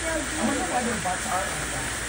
I wonder why their butts are like that.